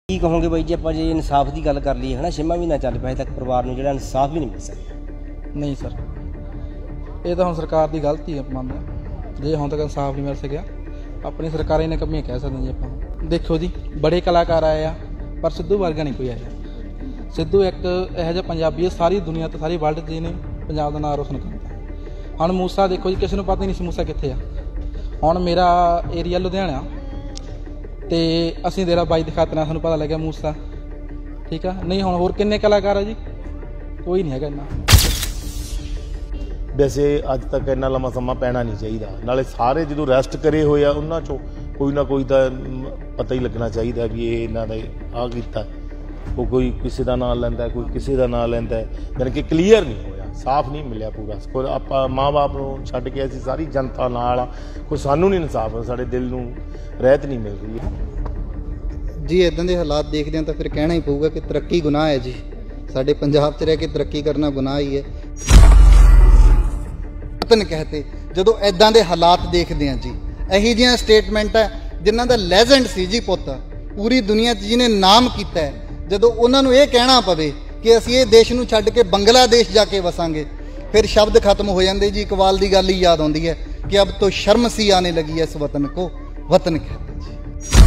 ਕੀ ਕਹੋਗੇ ਬਾਈ ਜੀ ਆਪਾਂ ਜੇ ਇਨਸਾਫ ਦੀ ਗੱਲ ਕਰ ਲਈਏ ਹੈ ਨਾ 6ਵਾਂ ਮਹੀਨਾ ਚੱਲ ਪਿਆ ਤੱਕ ਪਰਿਵਾਰ ਨੂੰ ਜਿਹੜਾ ਇਨਸਾਫ ਵੀ ਨਹੀਂ ਮਿਲ ਸਕਿਆ। नहीं सर, ये तो हम सरकार की गलती है मानते जे ਹੁਣ तक इंसाफ नहीं मिल सकिया। अपनी सरकार ने कमियां कह सकते जी आप। देखो जी बड़े कलाकार आए आ पर सिद्धू वर्गा नहीं कोई आया। सिद्धू एक ਇਹੋ ਜਿਹਾ ਪੰਜਾਬੀ ਹੈ ਸਾਰੀ ਦੁਨੀਆ ਤੇ ਸਾਰੀ ਵਰਲਡ ਜਿਹਨੇ ਪੰਜਾਬ ਦਾ ਨਾਮ ਰੋਸ਼ਨ ਕਰਤਾ। ਹੁਣ ਮੂਸਾ ਦੇਖੋ ਜੀ ਕਿਸੇ ਨੂੰ ਪਤਾ ਹੀ ਨਹੀਂ ਸੀ ਮੂਸਾ ਕਿੱਥੇ ਆ। ਹੁਣ ਮੇਰਾ ਏਰੀਆ ਲੁਧਿਆਣਾ ਤੇ ਅਸੀਂ ਦੇਰਾ ਬਾਈ ਦਿਖਾਤਨਾ ਸਾਨੂੰ ਪਤਾ ਲੱਗਿਆ ਮੂਸਾ ਠੀਕ ਆ। ਨਹੀਂ ਹੁਣ ਹੋਰ ਕਿੰਨੇ ਕਲਾਕਾਰ ਆ ਜੀ, ਕੋਈ ਨਹੀਂ ਹੈਗਾ ਇੰਨਾ। वैसे अज तक इन्ना लंबा समा पैना नहीं चाहिए, नाले सारे जो रैसट करे हुए आ उन्हां चों कोई ना कोई तो पता ही लगना चाहिए भी ये इन्हां दा आ कीता। वो कोई किसी का नाम लैंदा कोई किसी का नाम लैंदा, यानी कि क्लीयर नहीं होया, साफ नहीं मिलिया पूरा। कोई आपां माँ बाप नूं छड्ड के असीं सारी जनता नाल आ, कोई सानूं नहीं इंसाफ, साडे दिल नूं रहत नहीं मिल रही है जी। इदां दे हालात देखदे हां तां फिर कहना ही पऊगा कि तरक्की गुनाह है जी। साडे पंजाब 'च रह के तरक्की करना गुनाह ही है। वतन कहते ਜਦੋਂ ਇਦਾਂ ਦੇ ਹਾਲਾਤ ਦੇਖਦੇ ਹਾਂ ਜੀ, ਇਹੀ ਜਿਹੀਆਂ ਸਟੇਟਮੈਂਟ ਹੈ ਜਿਨ੍ਹਾਂ ਦਾ ਲੈਜੈਂਡ ਸੀ ਜੀ ਪੁੱਤ ਪੂਰੀ ਦੁਨੀਆ 'ਚ ਜਿਹਨੇ ਨਾਮ ਕੀਤਾ ਹੈ, ਜਦੋਂ ਉਹਨਾਂ ਨੂੰ ਇਹ ਕਹਿਣਾ ਪਵੇ ਕਿ ਅਸੀਂ ਇਹ ਦੇਸ਼ ਨੂੰ ਛੱਡ ਕੇ ਬੰਗਲਾਦੇਸ਼ ਜਾ ਕੇ ਵਸਾਂਗੇ, ਫਿਰ ਸ਼ਬਦ ਖਤਮ ਹੋ ਜਾਂਦੇ ਜੀ। ਇਕਬਾਲ ਦੀ ਗੱਲ ਹੀ ਯਾਦ ਆਉਂਦੀ ਹੈ ਕਿ ਅਬ ਤੋਂ ਸ਼ਰਮ ਸੀ ਆने लगी है इस वतन को वतन कहते जी।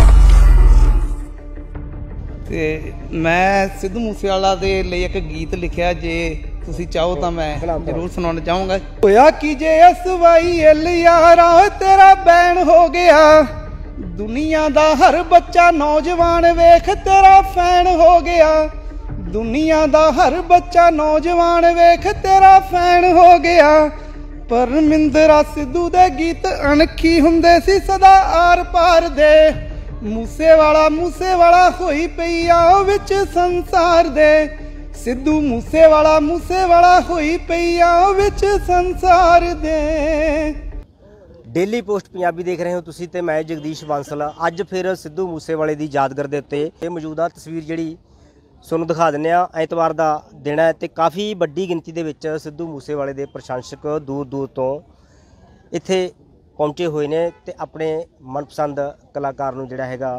ਤੇ ਮੈਂ ਸਿੱਧੂ ਮੂਸੇਵਾਲਾ ਦੇ ਲਈ ਇੱਕ ਗੀਤ ਲਿਖਿਆ, ਜੇ ਤੁਸੀਂ ਚਾਹੋ ਤਾਂ ਮੈਂ ਜ਼ਰੂਰ ਸੁਣਾਉਣਾ ਚਾਹੂੰਗਾ। ਹੋਇਆ ਕਿ ਜੇ ਅਸਵਾਈਲ ਯਾਰਾ ਤੇਰਾ ਬੈਨ ਹੋ ਗਿਆ, ਦੁਨੀਆ ਦਾ ਹਰ ਬੱਚਾ ਨੌਜਵਾਨ ਵੇਖ ਤੇਰਾ ਫੈਨ ਹੋ ਗਿਆ। ਦੁਨੀਆ ਦਾ ਹਰ ਬੱਚਾ ਨੌਜਵਾਨ ਵੇਖ ਤੇਰਾ ਫੈਨ ਹੋ ਗਿਆ। ਪਰਮਿੰਦਰਾ ਸਿੱਧੂ ਦੇ ਗੀਤ ਅਣਖੀ ਹੁੰਦੇ ਸੀ ਸਦਾ ਆਰ ਪਾਰ ਦੇ। ਮੂਸੇਵਾਲਾ ਹੋਈ ਪਈ ਆ ਵਿੱਚ ਸੰਸਾਰ ਦੇ। ਸਿੱਧੂ ਮੂਸੇਵਾਲਾ ਹੋਈ ਪਈ ਆ ਵਿੱਚ ਸੰਸਾਰ ਦੇ। ਡੇਲੀ ਪੋਸਟ ਪੰਜਾਬੀ ਦੇਖ ਰਹੇ ਹੋ ਤੁਸੀਂ ਤੇ ਮੈਂ ਜਗਦੀਸ਼ ਬਾਂਸਲ। ਅੱਜ ਫਿਰ ਸਿੱਧੂ ਮੂਸੇਵਾਲੇ ਦੀ ਯਾਦਗਾਰ ਦੇ ਉੱਤੇ ਇਹ ਮੌਜੂਦਾ ਤਸਵੀਰ ਜਿਹੜੀ ਤੁਹਾਨੂੰ ਦਿਖਾ ਦਿੰਦੇ ਆ। ਐਤਵਾਰ ਦਾ ਦਿਨ ਹੈ ਤੇ ਕਾਫੀ ਵੱਡੀ ਗਿਣਤੀ ਦੇ ਵਿੱਚ ਸਿੱਧੂ ਮੂਸੇਵਾਲੇ ਦੇ ਪ੍ਰਸ਼ੰਸਕ ਦੂਰ ਦੂਰ ਤੋਂ ਇੱਥੇ ਪਹੁੰਚੇ ਹੋਏ ਨੇ ਤੇ ਆਪਣੇ ਮਨਪਸੰਦ ਕਲਾਕਾਰ ਨੂੰ ਜਿਹੜਾ ਹੈਗਾ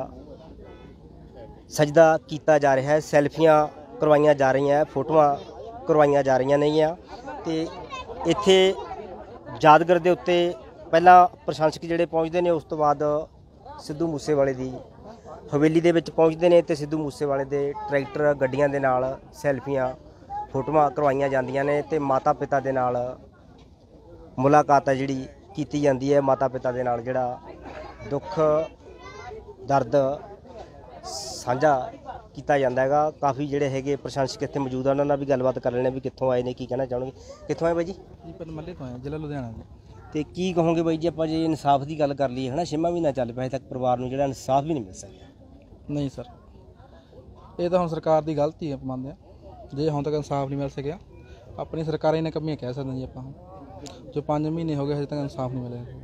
ਸਜਦਾ ਕੀਤਾ ਜਾ ਰਿਹਾ ਹੈ। ਸੈਲਫੀਆਂ ਕਰਵਾਈਆਂ ਜਾ ਰਹੀਆਂ, ਫੋਟੋਆਂ ਕਰਵਾਈਆਂ ਜਾ ਰਹੀਆਂ ਨੇਗੀਆਂ ਤੇ ਇੱਥੇ ਯਾਦਗਾਰ ਦੇ ਉੱਤੇ ਪਹਿਲਾਂ ਪ੍ਰਸ਼ੰਸਕ ਜਿਹੜੇ ਪਹੁੰਚਦੇ ਨੇ, ਉਸ ਤੋਂ ਬਾਅਦ ਸਿੱਧੂ ਮੂਸੇਵਾਲੇ ਦੀ ਹਵੇਲੀ ਦੇ ਵਿੱਚ ਪਹੁੰਚਦੇ ਨੇ ਤੇ ਸਿੱਧੂ ਮੂਸੇਵਾਲੇ ਦੇ ਟਰੈਕਟਰ ਗੱਡੀਆਂ ਦੇ ਨਾਲ ਸੈਲਫੀਆਂ ਫੋਟੋਆਂ ਕਰਵਾਈਆਂ ਜਾਂਦੀਆਂ ਨੇ ਤੇ ਮਾਤਾ ਪਿਤਾ ਦੇ ਨਾਲ ਮੁਲਾਕਾਤ ਹੈ ਜਿਹੜੀ ਕੀਤੀ ਜਾਂਦੀ ਹੈ। ਮਾਤਾ ਪਿਤਾ ਦੇ ਨਾਲ ਜਿਹੜਾ ਦੁੱਖ ਦਰਦ ਸਾਂਝਾ ਕੀਤਾ ਜਾਂਦਾ ਹੈਗਾ। ਕਾਫੀ ਜਿਹੜੇ ਹੈਗੇ ਪ੍ਰਸ਼ੰਸਕ ਇੱਥੇ ਮੌਜੂਦ ਆ, ਉਹਨਾਂ ਨਾਲ ਵੀ ਗੱਲਬਾਤ ਕਰ ਲੈਣੇ ਵੀ ਕਿੱਥੋਂ ਆਏ ਨੇ, ਕੀ ਕਹਿਣਾ ਚਾਹਣਗੇ। ਕਿੱਥੋਂ ਆਏ ਬਾਈ ਜੀ? ਮੱਲੇ ਤੋਂ ਆਏ, ਜ਼ਿਲ੍ਹਾ ਲੁਧਿਆਣਾ ਜੀ। ਤੇ ਕੀ ਕਹੋਗੇ ਬਾਈ ਜੀ ਆਪਾਂ ਜੇ ਇਨਸਾਫ ਦੀ ਗੱਲ ਕਰ ਲਈਏ ਹੈ ਨਾ 6ਵਾਂ ਮਹੀਨਾ ਚੱਲ ਪਿਆ ਤੱਕ ਪਰਿਵਾਰ ਨੂੰ ਜਿਹੜਾ ਇਨਸਾਫ ਵੀ ਨਹੀਂ ਮਿਲ ਸਕਿਆ। ਨਹੀਂ ਸਰ, ਇਹ ਤਾਂ ਹੁਣ ਸਰਕਾਰ ਦੀ ਗਲਤੀ ਹੈ ਮੰਨਦੇ ਹਾਂ। ਜੇ ਹੁਣ ਤੱਕ ਇਨਸਾਫ ਨਹੀਂ ਮਿਲ ਸਕਿਆ, ਆਪਣੀ ਸਰਕਾਰਾਂ ਨੇ ਕਮੀਆਂ ਕਹਿ ਸਕਦੇ ਜੀ ਆਪਾਂ। जो 5 महीने हो गए हजे तक इंसाफ नहीं मिले।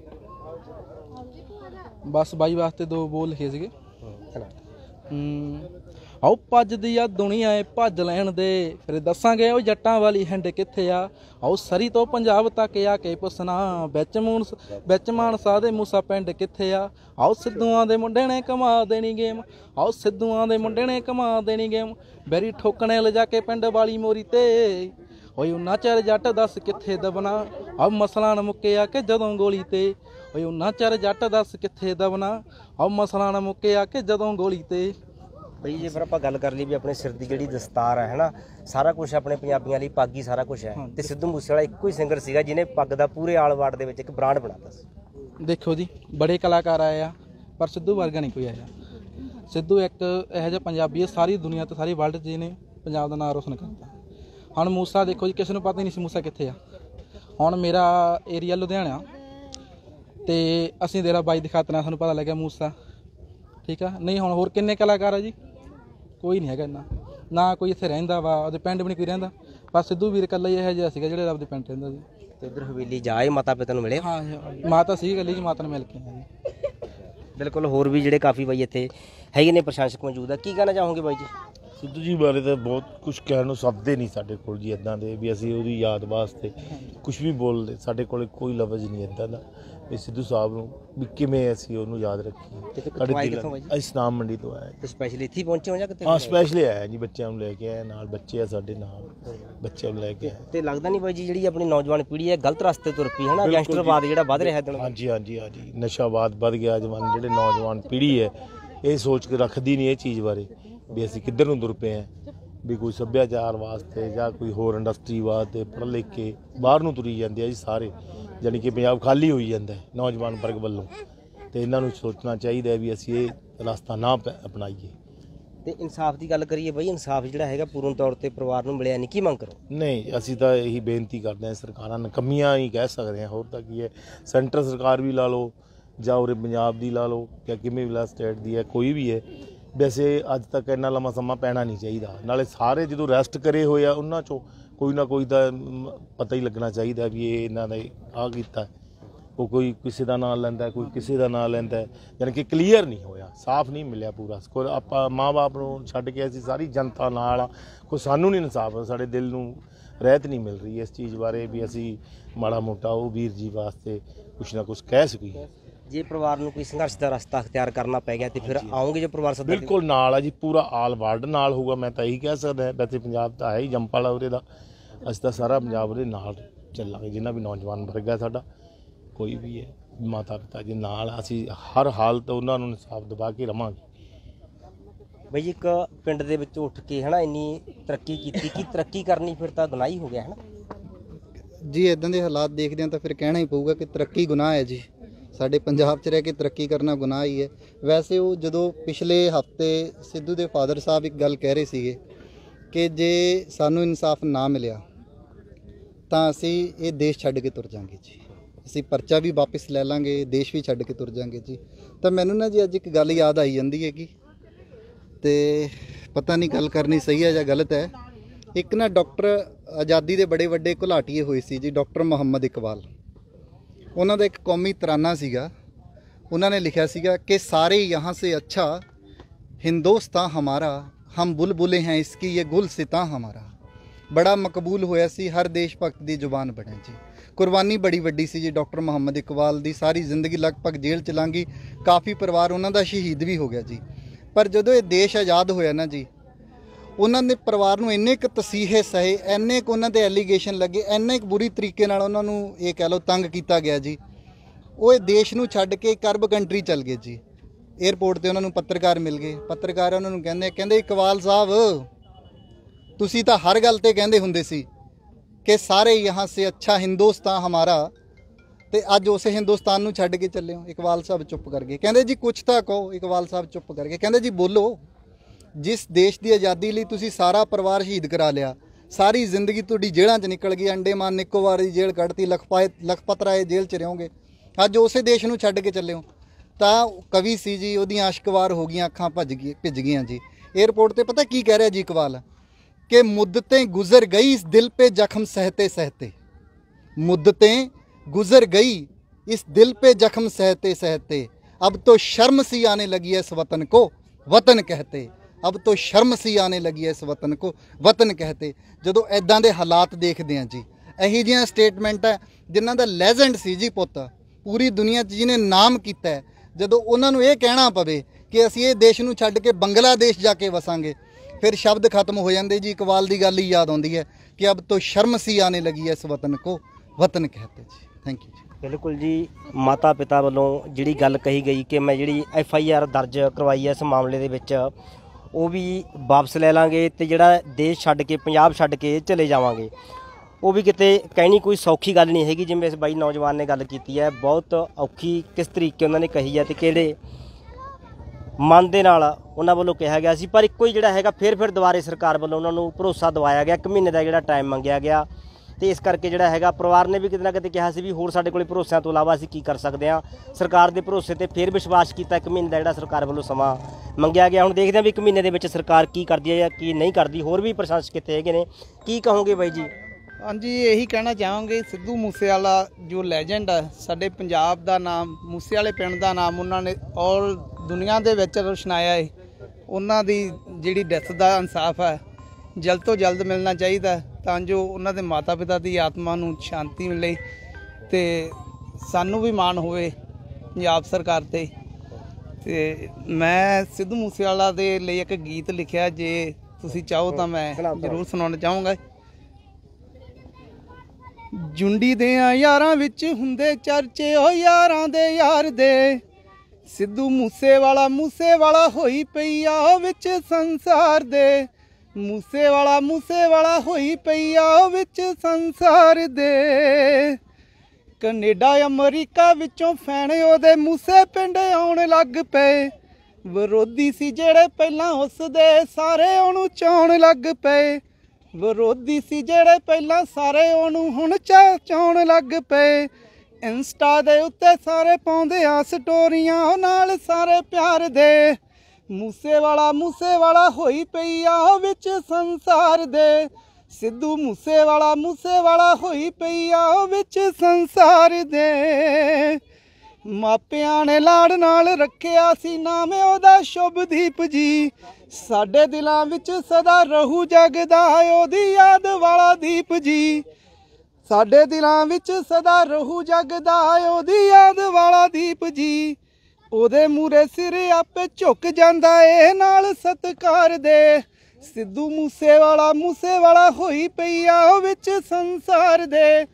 बस बाई वास्ते 2 बोल लिखे थे। आओ भजदी आ दुनिया भज लैन दे, फिर दसांगे ओ जट्टां वाली हिंड कित्थे आ। आओ सरी तो पंजाब तक आके पुछना, बिच मानसा दे मूसा पिंड कित्थे आ। आओ सिद्धूआं दे मुंडे ने कमा देनी गेम, आओ सिद्धूआं दे मुंडे ने कमा देनी गेम। बैरी ठोकने लिजा के पिंड वाली मोरी ते, ओए उन्ना चर जट दस कित्थे दबना। अब मसला न मुक्किया कि जदों गोली ते, ओए उन्ना चर जट दस कित्थे दबना। अब मसला न मुक्किया कि जदों गोली ते। ਬਈ ਜੇ ਫਿਰ ਆਪਾਂ ਗੱਲ ਕਰ ਲਈ ਵੀ ਆਪਣੇ ਸਿਰ ਦੀ ਜਿਹੜੀ ਦਸਤਾਰ ਹੈ ਨਾ, ਸਾਰਾ ਕੁਝ ਆਪਣੇ ਪੰਜਾਬੀਆਂ ਲਈ ਪੱਗ ਹੀ ਸਾਰਾ ਕੁਝ ਹੈ ਤੇ ਸਿੱਧੂ ਮੂਸੇਵਾਲਾ ਇੱਕੋ ਹੀ ਸਿੰਗਰ ਸੀਗਾ ਜਿਹਨੇ ਪੱਗ ਦਾ ਪੂਰੇ ਆਲ ਵਰਲਡ ਦੇ ਵਿੱਚ ਇੱਕ ਬ੍ਰਾਂਡ ਬਣਾਤਾ ਸੀ। ਦੇਖੋ ਜੀ ਬੜੇ ਕਲਾਕਾਰ ਆਏ ਆ ਪਰ ਸਿੱਧੂ ਵਰਗਾ ਨਹੀਂ ਕੋਈ ਆਇਆ। ਸਿੱਧੂ ਇੱਕ ਇਹੋ ਜਿਹਾ ਪੰਜਾਬੀ ਹੈ ਸਾਰੀ ਦੁਨੀਆ ਤੇ ਸਾਰੀ ਵਰਲਡ ਜਿਹਨੇ ਪੰਜਾਬ ਦਾ ਨਾਮ ਰੋਸ਼ਨ ਕਰਤਾ। ਹੁਣ ਮੂਸਾ ਦੇਖੋ ਜੀ ਕਿਸੇ ਨੂੰ ਪਤਾ ਹੀ ਨਹੀਂ ਸੀ ਮੂਸਾ ਕਿੱਥੇ ਆ। ਹੁਣ ਮੇਰਾ ਏਰੀਆ ਲੁਧਿਆਣਾ ਤੇ ਅਸੀਂ ਦੇਰਾ ਬਾਈ ਦਿਖਾਤਨਾ ਸਾਨੂੰ ਪਤਾ ਲੱਗਿਆ ਮੂਸਾ ਠੀਕ ਆ। ਨਹੀਂ ਹੁਣ ਹੋਰ ਕਿੰਨੇ ਕਲਾਕਾਰ ਆ ਜੀ, ਕੋਈ ਨਹੀਂ ਹੈਗਾ ਇੰਨਾ। ਨਾ ਕੋਈ ਇੱਥੇ ਰਹਿੰਦਾ ਵਾ, ਉਹਦੇ ਪਿੰਡ ਵੀ ਨਹੀਂ ਕੋਈ ਰਹਿੰਦਾ। ਬਸ ਸਿੱਧੂ ਵੀਰ ਇਕੱਲਾ ਹੀ ਇਹੋ ਜਿਹਾ ਸੀਗਾ ਜਿਹੜੇ ਆਪਦੇ ਪਿੰਡ ਰਹਿੰਦਾ ਸੀ। ਤੇ ਉਧਰ ਹਵੇਲੀ ਜਾਏ ਮਾਤਾ ਪਿਤਾ ਨੂੰ ਮਿਲੇ? ਹਾਂ ਮਾਤਾ ਸੀ ਇਕੱਲੀ ਜੀ, ਮਾਤਾ ਨੂੰ ਮਿਲ ਕੇ ਆਇਆ ਜੀ। ਬਿਲਕੁਲ। ਹੋਰ ਵੀ ਜਿਹੜੇ ਕਾਫੀ ਬਾਈ ਇੱਥੇ ਹੈਗੇ ਨੇ ਪ੍ਰਸ਼ੰਸਕ ਮੌਜੂਦ ਆ, ਕੀ ਕਹਿਣਾ ਚਾਹੋਗੇ ਬਾਈ ਜੀ? ਸਿੱਧੂ ਜੀ ਬਾਰੇ ਤਾਂ ਬਹੁਤ ਕੁਝ ਕਹਿਣ ਨੂੰ ਸ਼ਬਦ ਨਹੀਂ ਸਾਡੇ ਕੋਲ ਜੀ, ਇੱਦਾਂ ਦੇ ਵੀ ਅਸੀਂ ਉਹਦੀ ਯਾਦ ਵਾਸਤੇ ਕੁਝ ਵੀ ਬੋਲਦੇ, ਸਾਡੇ ਕੋਲ ਕੋਈ ਲਫ਼ਜ਼ ਨਹੀਂ ਇੱਦਾਂ ਦਾ ਵੀ ਸਿੱਧੂ ਸਾਹਿਬ ਨੂੰ ਵੀ ਕਿਵੇਂ ਅਸੀਂ ਉਹਨੂੰ ਯਾਦ ਰੱਖੀਏ। ਤੇ ਕਿੱਥੋਂ ਆਏ, ਕਿੱਥੋਂ ਬਾਈ ਜੀ? ਅਸੀਂ ਸਨਾਮ ਮੰਡੀ ਤੋਂ ਆਏ। ਤੇ ਸਪੈਸ਼ਲੀ ਇੱਥੇ ਹੀ ਪਹੁੰਚੇ ਹੋ ਜਾਂ ਕਿਤੇ? ਹਾਂ ਸਪੈਸ਼ਲੀ ਆਇਆ ਜੀ, ਬੱਚਿਆਂ ਨੂੰ ਲੈ ਕੇ ਆਏ, ਨਾਲ ਬੱਚੇ ਆ ਸਾਡੇ ਨਾਲ, ਬੱਚਿਆਂ ਨੂੰ ਲੈ ਕੇ ਆਏ। ਤੇ ਲੱਗਦਾ ਨਹੀਂ ਬਾਈ ਜੀ ਜਿਹੜੀ ਆਪਣੀ ਨੌਜਵਾਨ ਪੀੜ੍ਹੀ ਹੈ ਗਲਤ ਰਸਤੇ ਤੁਰ ਪਈ ਹੈ ਨਾ, ਗੈਂਗਸਟਰਵਾਦ ਜਿਹੜਾ ਵੱਧ ਰਿਹਾ ਦਿਨੋਂ ਦਿਨ। ਹਾਂਜੀ ਹਾਂਜੀ ਹਾਂਜੀ, ਨਸ਼ਾਵਾਦ ਵੱਧ ਗਿਆ। ਜਵਾਨ ਜਿਹੜੇ ਨੌਜਵਾਨ ਪੀੜ੍ਹੀ ਹੈ ਇਹ ਸੋਚ ਕੇ ਰੱਖਦੀ ਨਹੀਂ ਇਹ ਚੀਜ਼ ਬਾਰੇ ਵੀ ਅਸੀਂ ਕਿੱਧਰ ਨੂੰ ਤੁਰ ਪਏ ਹਾਂ, ਵੀ ਕੋਈ ਸੱਭਿਆਚਾਰ ਵਾਸਤੇ ਜਾਂ ਕੋਈ ਹੋਰ ਇੰਡਸਟਰੀ ਵਾਸਤੇ ਪੜ੍ਹ ਲਿਖ ਕੇ ਬਾਹਰ ਨੂੰ ਤੁਰੀ ਜਾਂਦੇ ਆ ਜੀ ਸਾਰੇ, ਜਾਣੀ ਕਿ ਪੰਜਾਬ ਖਾਲੀ ਹੋਈ ਜਾਂਦਾ ਹੈ ਨੌਜਵਾਨ ਵਰਗ ਵੱਲੋਂ। ਤੇ ਇਹਨਾਂ ਨੂੰ ਸੋਚਣਾ ਚਾਹੀਦਾ ਹੈ ਵੀ ਅਸੀਂ ਇਹ ਰਸਤਾ ਨਾ ਅਪਣਾਈਏ। ਤੇ ਇਨਸਾਫ ਦੀ ਗੱਲ ਕਰੀਏ ਬਈ, ਇਨਸਾਫ ਜਿਹੜਾ ਹੈਗਾ ਪੂਰਨ ਤੌਰ ਤੇ ਪਰਿਵਾਰ ਨੂੰ ਮਿਲਿਆ ਨਹੀਂ, ਕੀ ਮੰਗ ਕਰੋ? ਨਹੀਂ, ਅਸੀਂ ਤਾਂ ਇਹੀ ਬੇਨਤੀ ਕਰਦੇ ਹਾਂ, ਸਰਕਾਰਾਂ ਨਕੰਮੀਆਂ ਹੀ ਕਹਿ ਸਕਦੇ ਹਾਂ, ਹੋਰ ਤਾਂ ਕੀ ਹੈ। ਸੈਂਟਰ ਸਰਕਾਰ ਵੀ ਲਾ ਲਓ ਜਾਂ ਉਰੇ ਪੰਜਾਬ ਦੀ ਲਾ ਲਓ ਜਾਂ ਕਿਵੇਂ ਵੀ ਲਾ, ਸਟੇਟ ਦੀ ਹੈ, ਕੋਈ ਵੀ ਹੈ। ਵੈਸੇ ਅੱਜ ਤੱਕ ਇੰਨਾ ਲੰਮਾ ਸਮਾਂ ਪੈਣਾ ਨਹੀਂ ਚਾਹੀਦਾ। ਨਾਲੇ ਸਾਰੇ ਜਦੋਂ ਅਰੈਸਟ ਕਰੇ ਹੋਏ ਆ ਉਹਨਾਂ 'ਚੋਂ ਕੋਈ ਨਾ ਕੋਈ ਤਾਂ ਪਤਾ ਹੀ ਲੱਗਣਾ ਚਾਹੀਦਾ ਵੀ ਇਹ ਇਹਨਾਂ ਨੇ ਆਹ ਕੀਤਾ। ਉਹ ਕੋਈ ਕਿਸੇ ਦਾ ਨਾਂ ਲੈਂਦਾ, ਕੋਈ ਕਿਸੇ ਦਾ ਨਾਂ ਲੈਂਦਾ, ਯਾਨੀ ਕਿ ਕਲੀਅਰ ਨਹੀਂ ਹੋਇਆ, ਸਾਫ਼ ਨਹੀਂ ਮਿਲਿਆ ਪੂਰਾ। ਕੋਈ ਆਪਾਂ ਮਾਂ-ਬਾਪ ਨੂੰ ਛੱਡ ਕੇ ਅਸੀਂ ਸਾਰੀ ਜਨਤਾ ਨਾਲ ਆ, ਕੋਈ ਸਾਨੂੰ ਨਹੀਂ ਇਨਸਾਫ, ਸਾਡੇ ਦਿਲ ਨੂੰ ਰਹਿਤ ਨਹੀਂ ਮਿਲ ਰਹੀ ਇਸ ਚੀਜ਼ ਬਾਰੇ ਵੀ ਅਸੀਂ ਮਾੜਾ ਮੋਟਾ ਉਹ ਵੀਰ ਜੀ ਵਾਸਤੇ ਕੁਛ ਨਾ ਕੁਛ ਕਹਿ ਸਕੀਏ। ਜੇ ਪਰਿਵਾਰ ਨੂੰ ਕੋਈ ਸੰਘਰਸ਼ ਦਾ ਰਸਤਾ ਅਖਤਿਆਰ ਕਰਨਾ ਪੈ ਗਿਆ ਤੇ ਫਿਰ ਆਉਂਗੇ ਜੋ ਪਰਿਵਾਰ ਸੱਦਾ? ਬਿਲਕੁਲ ਨਾਲ ਆ ਜੀ, ਪੂਰਾ ਆਲ ਵਰਲਡ ਨਾਲ ਹੋਊਗਾ, ਮੈਂ ਤਾਂ ਇਹੀ ਕਹਿ ਸਕਦਾ। ਵੈਸੇ ਪੰਜਾਬ ਤਾਂ ਹੈ ਹੀ ਜੰਪਾਲਾ ਉਰੇ ਦਾ, ਅਸੀਂ ਤਾਂ ਸਾਰਾ ਪੰਜਾਬ ਉਹਦੇ ਨਾਲ ਚੱਲਾਂਗੇ। ਜਿੰਨਾ ਵੀ ਨੌਜਵਾਨ ਵਰਗ ਹੈ ਸਾਡਾ, ਕੋਈ ਵੀ ਹੈ, ਮਾਤਾ ਪਿਤਾ ਜੀ ਨਾਲ, ਅਸੀਂ ਹਰ ਹਾਲਤ ਉਹਨਾਂ ਨੂੰ ਇਨਸਾਫ ਦਿਵਾ ਕੇ ਰਵਾਂਗੇ। ਬਈ ਇੱਕ ਪਿੰਡ ਦੇ ਵਿੱਚ ਉੱਠ ਕੇ ਹਨਾ ਇੰਨੀ ਤਰੱਕੀ ਕੀਤੀ, ਕੀ ਤਰੱਕੀ ਕਰਨੀ ਫਿਰ ਤਾਂ ਗੁਨਾਹ ਹੀ ਹੋ ਗਿਆ ਹੈ ਨਾ ਜੀ। ਇਦਾਂ ਦੇ ਹਾਲਾਤ ਦੇਖਦੇ ਹਾਂ ਤਾਂ ਫਿਰ ਕਹਿਣਾ ਹੀ ਪਊਗਾ ਕਿ ਤਰੱਕੀ ਗੁਨਾਹ ਹੈ ਜੀ। ਸਾਡੇ ਪੰਜਾਬ 'ਚ ਰਹਿ ਕੇ ਤਰੱਕੀ ਕਰਨਾ ਗੁਨਾਹ ਹੀ ਹੈ। ਵੈਸੇ ਉਹ ਜਦੋਂ ਪਿਛਲੇ ਹਫਤੇ ਸਿੱਧੂ ਦੇ ਫਾਦਰ ਸਾਹਿਬ ਇੱਕ ਗੱਲ ਕਹਿ ਰਹੇ ਸੀਗੇ ਕਿ ਜੇ ਸਾਨੂੰ ਇਨਸਾਫ ਨਾ ਮਿਲਿਆ ਤਾਂ ਅਸੀਂ ਇਹ ਦੇਸ਼ ਛੱਡ ਕੇ ਤੁਰ ਜਾਵਾਂਗੇ ਜੀ, ਅਸੀਂ ਪਰਚਾ ਵੀ ਵਾਪਸ ਲੈ ਲਾਂਗੇ, ਦੇਸ਼ ਵੀ ਛੱਡ ਕੇ ਤੁਰ ਜਾਵਾਂਗੇ ਜੀ। ਤਾਂ ਮੈਨੂੰ ਨਾ ਜੀ ਅੱਜ ਇੱਕ ਗੱਲ ਯਾਦ ਆਈ ਜਾਂਦੀ ਹੈਗੀ, ਤੇ ਪਤਾ ਨਹੀਂ ਗੱਲ ਕਰਨੀ ਸਹੀ ਹੈ ਜਾਂ ਗਲਤ ਹੈ। ਇੱਕ ਨਾ ਡਾਕਟਰ ਆਜ਼ਾਦੀ ਦੇ ਬੜੇ ਵੱਡੇ ਘੁਲਾਟੀਏ ਹੋਏ ਸੀ ਜੀ, ਡਾਕਟਰ ਮੁਹੰਮਦ ਇਕਬਾਲ। ਉਹਨਾਂ ਦਾ ਇੱਕ ਕੌਮੀ ਤਰਾਨਾ ਸੀਗਾ, ਉਹਨਾਂ ਨੇ ਲਿਖਿਆ ਸੀਗਾ ਕਿ ਸਾਰੇ ਯਹਾਂ ਸੇ ਅੱਛਾ ਹਿੰਦੁਸਤਾਨ ਹਮਾਰਾ, ਹਮ ਬੁਲਬੁਲੇ हैं इसकी ये गुलसितां हमारा। ਬੜਾ ਮਕਬੂਲ ਹੋਇਆ ਸੀ, ਹਰ ਦੇਸ਼ ਭਗਤ ਦੀ ਜ਼ੁਬਾਨ ਬਣਿਆ ਜੀ। ਕੁਰਬਾਨੀ ਬੜੀ ਵੱਡੀ ਸੀ ਜੀ ਡਾਕਟਰ ਮੁਹੰਮਦ ਇਕਬਾਲ ਦੀ, ਸਾਰੀ ਜ਼ਿੰਦਗੀ ਲਗਭਗ ਜੇਲ੍ਹ ਚ ਲੰਘੀ, ਕਾਫੀ ਪਰਿਵਾਰ ਉਹਨਾਂ ਦਾ ਸ਼ਹੀਦ ਵੀ ਹੋ ਗਿਆ ਜੀ। ਪਰ ਜਦੋਂ ਇਹ ਦੇਸ਼ ਆਜ਼ਾਦ ਹੋਇਆ ਨਾ ਜੀ, ਉਹਨਾਂ ਦੇ ਪਰਿਵਾਰ ਨੂੰ ਇੰਨੇ ਕੁ ਤਸੀਹੇ ਸਹੇ, ਇੰਨੇ ਕੁ ਉਹਨਾਂ ਦੇ ਐਲੀਗੇਸ਼ਨ ਲੱਗੇ, ਇੰਨੇ ਕੁ ਬੁਰੀ ਤਰੀਕੇ ਨਾਲ ਉਹਨਾਂ ਨੂੰ ਇਹ ਕਹਿ ਲਓ ਤੰਗ ਕੀਤਾ ਗਿਆ ਜੀ। ਉਹ ਇਹ ਦੇਸ਼ ਨੂੰ ਛੱਡ ਕੇ ਇੱਕ ਅਰਬ ਕੰਟਰੀ ਚੱਲ ਗਏ ਜੀ। ਏਅਰਪੋਰਟ ਤੇ ਉਹਨਾਂ ਨੂੰ ਪੱਤਰਕਾਰ ਮਿਲ ਗਏ, ਪੱਤਰਕਾਰ ਉਹਨਾਂ ਨੂੰ ਕਹਿੰਦੇ ਇਕਬਾਲ ਸਾਹਿਬ ਤੁਸੀਂ ਤਾਂ ਹਰ ਗੱਲ ਤੇ ਕਹਿੰਦੇ ਹੁੰਦੇ ਸੀ ਕਿ ਸਾਰੇ ਯਹਾਂ ਸੇ ਅੱਛਾ ਹਿੰਦੁਸਤਾਨ ਹਮਾਰਾ, ਤੇ ਅੱਜ ਉਸੇ ਹਿੰਦੁਸਤਾਨ ਨੂੰ ਛੱਡ ਕੇ ਚੱਲੇ ਹੋ। ਇਕਬਾਲ ਸਾਹਿਬ ਚੁੱਪ ਕਰ ਗਏ, ਕਹਿੰਦੇ ਜੀ ਕੁਛ ਤਾਂ ਕਹੋ। ਇਕਬਾਲ ਸਾਹਿਬ ਚੁੱਪ ਕਰ ਗਏ, ਕਹਿੰਦੇ ਜੀ ਬੋਲੋ। ਜਿਸ ਦੇਸ਼ ਦੀ ਆਜ਼ਾਦੀ ਲਈ ਤੁਸੀਂ ਸਾਰਾ ਪਰਿਵਾਰ ਸ਼ਹੀਦ ਕਰਾ ਲਿਆ, ਸਾਰੀ ਜ਼ਿੰਦਗੀ ਤੁਹਾਡੀ ਜੇਲ੍ਹਾਂ 'ਚ ਨਿਕਲ ਗਈ, ਅੰਡੇਮਾਨ ਨਿਕੋਬਾਰ ਦੀ ਜੇਲ੍ਹ ਕੱਢਤੀ, ਲਖਪਤ ਰਾਏ ਜੇਲ੍ਹ 'ਚ ਰਹੋਗੇ, ਅੱਜ ਉਸੇ ਦੇਸ਼ ਨੂੰ ਛੱਡ ਕੇ ਚੱਲੇ ਹੋ। ਤਾਂ ਕਵੀ ਸੀ ਜੀ, ਉਹਦੀਆਂ ਆਸ਼ਕਵਾਰ ਹੋ ਗਈਆਂ, ਅੱਖਾਂ ਭਿੱਜ ਗਈਆਂ ਜੀ। ਏਅਰਪੋਰਟ ਤੇ ਪਤਾ ਕੀ ਕਹਿ ਰਿਹਾ ਜੀ ਇਕਬਾਲ, कि मुद्दतें गुजर गई इस दिल पे जख्म सहते सहते, मुद्दतें गुजर गई इस दिल पे जख्म सहते सहते, अब तो शर्म सी आने लगी है इस वतन को वतन कहते, अब तो शर्म सी आने लगी है इस वतन को वतन कहते। ਜਦੋਂ ਐਦਾਂ ਦੇ ਹਾਲਾਤ ਦੇਖਦੇ ਹਾਂ ਜੀ, ਇਹੀ ਜਿਹੀਆਂ ਸਟੇਟਮੈਂਟ ਹੈ ਜਿਨ੍ਹਾਂ ਦਾ ਲੈਜੈਂਡ ਸੀ ਜੀ ਪੁੱਤ, ਪੂਰੀ ਦੁਨੀਆ 'ਚ ਜਿਹਨੇ ਨਾਮ ਕੀਤਾ ਹੈ, ਜਦੋਂ ਉਹਨਾਂ ਨੂੰ ਇਹ ਕਹਿਣਾ ਪਵੇ ਕਿ ਅਸੀਂ ਇਹ ਦੇਸ਼ ਨੂੰ ਛੱਡ ਕੇ ਬੰਗਲਾਦੇਸ਼ ਜਾ ਕੇ ਵਸਾਂਗੇ, ਫਿਰ ਸ਼ਬਦ ਖਤਮ ਹੋ ਜਾਂਦੇ ਜੀ। ਇਕਬਾਲ ਦੀ ਗੱਲ ਹੀ ਯਾਦ ਆਉਂਦੀ ਹੈ ਕਿ ਅਬ ਤੋਂ ਸ਼ਰਮ ਸੀ ਆਨੇ ਲਗੀ ਹੈ ਇਸ ਵਤਨ ਕੋ ਵਤਨ ਕਹਤੇ ਜੀ। ਥੈਂਕ ਯੂ ਜੀ। ਬਿਲਕੁਲ ਜੀ, ਮਾਤਾ ਪਿਤਾ ਵੱਲੋਂ ਜਿਹੜੀ ਗੱਲ ਕਹੀ ਗਈ ਕਿ ਮੈਂ ਜਿਹੜੀ FIR ਦਰਜ ਕਰਵਾਈ ਹੈ ਇਸ ਮਾਮਲੇ ਦੇ ਵਿੱਚ, ਉਹ ਵੀ ਵਾਪਸ ਲੈ ਲਾਂਗੇ ਤੇ ਜਿਹੜਾ ਦੇਸ਼ ਛੱਡ ਕੇ, ਪੰਜਾਬ ਛੱਡ ਕੇ ਚਲੇ ਜਾਵਾਂਗੇ, ਉਹ ਵੀ ਕਿਤੇ ਕਹਿਣੀ ਕੋਈ ਸੌਖੀ ਗੱਲ ਨਹੀਂ ਹੈਗੀ। ਜਿਵੇਂ ਇਸ ਬਾਈ ਨੌਜਵਾਨ ਨੇ ਗੱਲ ਕੀਤੀ ਹੈ, ਬਹੁਤ ਔਖੀ ਕਿਸ ਤਰੀਕੇ ਉਹਨਾਂ ਨੇ ਕਹੀ ਹੈ ਤੇ ਕਿਹੜੇ ਮਨ ਦੇ ਨਾਲ ਉਹਨਾਂ ਵੱਲੋਂ ਕਿਹਾ ਗਿਆ ਸੀ। ਪਰ ਇੱਕੋ ਹੀ ਜਿਹੜਾ ਹੈਗਾ ਫਿਰ ਦੁਬਾਰੇ ਸਰਕਾਰ ਵੱਲੋਂ ਉਹਨਾਂ ਨੂੰ ਭਰੋਸਾ ਦਿਵਾਇਆ ਗਿਆ, 1 ਮਹੀਨੇ ਦਾ ਜਿਹੜਾ ਟਾਈਮ ਮੰਗਿਆ ਗਿਆ। ਤੇ ਇਸ ਕਰਕੇ ਜਿਹੜਾ ਹੈਗਾ ਪਰਿਵਾਰ ਨੇ ਵੀ ਕਿਤੇ ਨਾ ਕਿਤੇ ਕਿਹਾ ਸੀ ਵੀ ਹੋਰ ਸਾਡੇ ਕੋਲ ਭਰੋਸਿਆਂ ਤੋਂ ਇਲਾਵਾ ਅਸੀਂ ਕੀ ਕਰ ਸਕਦੇ ਹਾਂ। ਸਰਕਾਰ ਦੇ ਭਰੋਸੇ ਤੇ ਫਿਰ ਵਿਸ਼ਵਾਸ ਕੀਤਾ, 1 ਮਹੀਨੇ ਦਾ ਜਿਹੜਾ ਸਰਕਾਰ ਵੱਲੋਂ ਸਮਾਂ ਮੰਗਿਆ ਗਿਆ। ਹੁਣ ਦੇਖਦੇ ਹਾਂ ਵੀ 1 ਮਹੀਨੇ ਦੇ ਵਿੱਚ ਸਰਕਾਰ ਕੀ ਕਰਦੀ ਹੈ ਜਾਂ ਕੀ ਨਹੀਂ ਕਰਦੀ। ਹੋਰ ਵੀ ਪ੍ਰਸ਼ੰਸਕ ਕਿੱਥੇ ਹੈਗੇ ਨੇ, ਕੀ ਕਹੋਗੇ ਬਾਈ ਜੀ? ਹਾਂਜੀ, ਇਹੀ ਕਹਿਣਾ ਚਾਹਾਂਗੇ, ਸਿੱਧੂ ਮੂਸੇਵਾਲਾ ਜੋ ਲੈਜੈਂਡ ਹੈ, ਸਾਡੇ ਪੰਜਾਬ ਦਾ ਨਾਮ, ਮੂਸੇਵਾਲੇ ਪਿੰਡ ਦਾ ਨਾਮ ਉਹਨਾਂ ਨੇ ਔਲ ਦੁਨੀਆ ਦੇ ਵਿੱਚ ਰੋਸ਼ਨਾਇਆ ਹੈ। ਉਹਨਾਂ ਦੀ ਜਿਹੜੀ ਡੈਥ ਦਾ ਇਨਸਾਫ ਹੈ ਜਲਦ ਤੋਂ ਜਲਦ ਮਿਲਣਾ ਚਾਹੀਦਾ ਤਾਂ ਜੋ ਉਹਨਾਂ ਦੇ ਮਾਤਾ ਪਿਤਾ ਦੀ ਆਤਮਾ ਨੂੰ ਸ਼ਾਂਤੀ ਮਿਲੇ ਤੇ ਸਾਨੂੰ ਵੀ ਮਾਣ ਹੋਵੇ ਪੰਜਾਬ ਸਰਕਾਰ ਤੇ ਮੈਂ ਸਿੱਧੂ ਮੂਸੇਵਾਲਾ ਦੇ ਲਈ ਇੱਕ ਗੀਤ ਲਿਖਿਆ, ਜੇ ਤੁਸੀਂ ਚਾਹੋ ਤਾਂ ਮੈਂ ਜ਼ਰੂਰ ਸੁਣਾਉਣਾ ਚਾਹੂੰਗਾ। ਜੁੰਡੀ ਦਿਆਂ ਯਾਰਾਂ ਵਿੱਚ ਹੁੰਦੇ ਚਰਚੇ, ਉਹ ਯਾਰਾਂ ਦੇ ਯਾਰ ਦੇ, ਸਿੱਧੂ ਮੂਸੇਵਾਲਾ ਹੋਈ ਪਈ ਆ ਉਹ ਵਿੱਚ ਸੰਸਾਰ ਦੇ, ਮੂਸੇਵਾਲਾ ਹੋਈ ਪਈ ਆ ਉਹ ਵਿੱਚ ਸੰਸਾਰ ਦੇ। ਕੈਨੇਡਾ ਅਮਰੀਕਾ ਵਿੱਚੋਂ ਫੈਨ ਉਹਦੇ ਮੂਸੇ ਪਿੰਡ ਆਉਣ ਲੱਗ ਪਏ, ਵਿਰੋਧੀ ਸੀ ਜਿਹੜੇ ਪਹਿਲਾਂ ਉਸ ਦੇ ਸਾਰੇ ਉਹਨੂੰ ਚਾਉਣ ਲੱਗ ਪਏ, ਵਿਰੋਧੀ ਸੀ ਜਿਹੜੇ ਪਹਿਲਾਂ ਸਾਰੇ ਉਹਨੂੰ ਹੁਣ ਚਾਉਣ ਲੱਗ ਪਏ। ਇੰਸਟਾ ਦੇ ਉੱਤੇ ਸਾਰੇ ਪਾਉਂਦੇ ਆ ਸਟੋਰੀਆਂ ਉਹ ਨਾਲ ਸਾਰੇ ਪਿਆਰ ਦੇ, ਮੂਸੇਵਾਲਾ ਹੋਈ ਪਈ ਆ ਉਹ ਵਿੱਚ ਸੰਸਾਰ ਦੇ, ਸਿੱਧੂ ਮੂਸੇਵਾਲਾ ਹੋਈ ਪਈ ਆ ਉਹ ਵਿੱਚ ਸੰਸਾਰ ਦੇ। ਮਾਪਿਆਂ ਨੇ ਲਾੜ ਨਾਲ ਰੱਖਿਆ ਸੀ ਨਾਮ ਉਹਦਾ ਸ਼ੁਭਦੀਪ ਜੀ, ਸਾਡੇ ਦਿਲਾਂ ਵਿੱਚ ਸਦਾ ਰਹੂ ਜਗਦਾ ਉਹਦੀ ਯਾਦ ਵਾਲਾ ਦੀਪ ਜੀ, ਸਾਡੇ ਦਿਲਾਂ ਵਿੱਚ ਸਦਾ ਰਹੂ ਜਗਦਾ ਉਹਦੀ ਯਾਦ ਵਾਲਾ ਦੀਪ ਜੀ। ਉਹਦੇ ਮੂਰੇ ਸਿਰ ਆਪੇ ਝੁਕ ਜਾਂਦਾ ਏ ਨਾਲ ਸਤਿਕਾਰ ਦੇ, ਸਿੱਧੂ ਮੂਸੇਵਾਲਾ ਹੋਈ ਪਈ ਆ ਉਹ ਵਿੱਚ ਸੰਸਾਰ ਦੇ,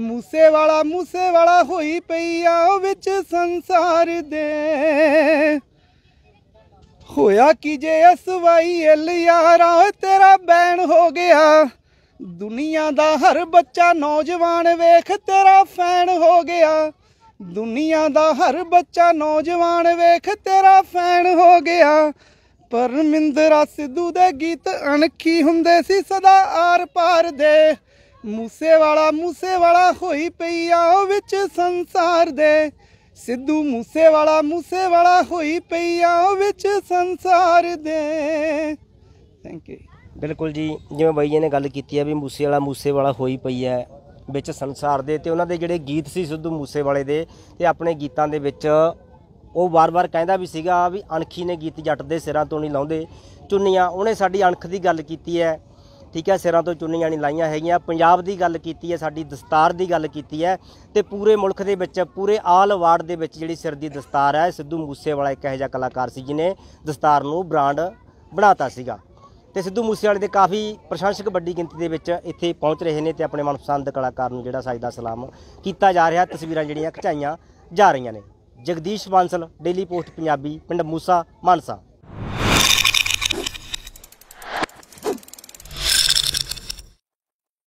ਮੂਸੇਵਾਲਾ ਹੋਈ ਪਈ ਆ ਉਹ ਵਿੱਚ ਸੰਸਾਰ ਦੇ। ਹੋਇਆ ਕੀ ਜੇ SYL ਯਾਰਾ ਤੇਰਾ ਬੈਨ ਹੋ ਗਿਆ, ਦੁਨੀਆ ਦਾ ਹਰ ਬੱਚਾ ਨੌਜਵਾਨ ਵੇਖ ਤੇਰਾ ਫੈਨ ਹੋ ਗਿਆ, ਦੁਨੀਆ ਦਾ ਹਰ ਬੱਚਾ ਨੌਜਵਾਨ ਵੇਖ ਤੇਰਾ ਫੈਨ ਹੋ ਗਿਆ। ਪਰਮਿੰਦਰਾ ਸਿੱਧੂ ਦੇ ਗੀਤ ਅਣਖੀ ਹੁੰਦੇ ਸੀ ਸਦਾ ਆਰ ਪਾਰ ਦੇ, ਮੂਸੇਵਾਲਾ ਹੋਈ ਪਈ ਆ ਉਹ ਵਿੱਚ ਸੰਸਾਰ ਦੇ, ਸਿੱਧੂ ਮੂਸੇਵਾਲਾ ਹੋਈ ਪਈ ਆ ਉਹ ਵਿੱਚ ਸੰਸਾਰ ਦੇ। Thank you. ਬਿਲਕੁਲ ਜੀ, ਜਿਵੇਂ ਬਾਈ ਜੀ ਨੇ ਗੱਲ ਕੀਤੀ ਹੈ ਵੀ ਮੂਸੇਵਾਲਾ ਹੋਈ ਪਈ ਹੈ ਵਿੱਚ ਸੰਸਾਰ ਦੇ, ਤੇ ਉਹਨਾਂ ਦੇ ਜਿਹੜੇ ਗੀਤ ਸੀ ਸਿੱਧੂ ਮੂਸੇਵਾਲੇ ਦੇ, ਤੇ ਆਪਣੇ ਗੀਤਾਂ ਦੇ ਵਿੱਚ ਉਹ ਵਾਰ-ਵਾਰ ਕਹਿੰਦਾ ਵੀ ਸੀਗਾ ਵੀ ਅਣਖੀ ਨੇ ਗੀਤ ਜੱਟ ਦੇ ਸਿਰਾਂ ਤੋਂ ਨਹੀਂ ਲਾਉਂਦੇ ਚੁੰਨੀਆਂ, ਉਹਨੇ ਸਾਡੀ ਅਣਖ ਦੀ ਗੱਲ ਕੀਤੀ ਹੈ, ਠੀਕ ਹੈ, ਸਿਰਾਂ ਤੋਂ ਚੁੰਨੀਆਂ ਨਹੀਂ ਲਾਈਆਂ ਹੈਗੀਆਂ। ਪੰਜਾਬ ਦੀ ਗੱਲ ਕੀਤੀ ਹੈ, ਸਾਡੀ ਦਸਤਾਰ ਦੀ ਗੱਲ ਕੀਤੀ ਹੈ, ਤੇ ਪੂਰੇ ਮੁਲਕ ਦੇ ਵਿੱਚ ਪੂਰੇ ਆਲ ਵਰਲਡ ਦੇ ਵਿੱਚ ਜਿਹੜੀ ਸਿਰ ਦੀ ਦਸਤਾਰ ਹੈ, ਸਿੱਧੂ ਮੂਸੇਵਾਲਾ ਇੱਕ ਇਹੋ ਜਿਹਾ ਕਲਾਕਾਰ ਸੀ ਜਿਹਨੇ ਦਸਤਾਰ ਨੂੰ ਬ੍ਰਾਂਡ ਬਣਾਤਾ ਸੀਗਾ। ਤੇ ਸਿੱਧੂ ਮੂਸੇਵਾਲੇ ਦੇ ਕਾਫੀ ਪ੍ਰਸ਼ੰਸਕ ਵੱਡੀ ਗਿਣਤੀ ਦੇ ਵਿੱਚ ਇੱਥੇ ਪਹੁੰਚ ਰਹੇ ਨੇ ਤੇ ਆਪਣੇ ਮਨਪਸੰਦ ਕਲਾਕਾਰ ਨੂੰ ਜਿਹੜਾ ਸਜਦਾ ਸਲਾਮ ਕੀਤਾ ਜਾ ਰਿਹਾ। ਤਸਵੀਰਾਂ ਜਿਹੜੀਆਂ ਖਿਚਾਈਆਂ ਜਾ ਰਹੀਆਂ ਨੇ। ਜਗਦੀਸ਼ ਬਾਂਸਲ, ਡੇਲੀ ਪੋਸਟ ਪੰਜਾਬੀ, ਪਿੰਡ ਮੂਸਾ, ਮਾਨਸਾ।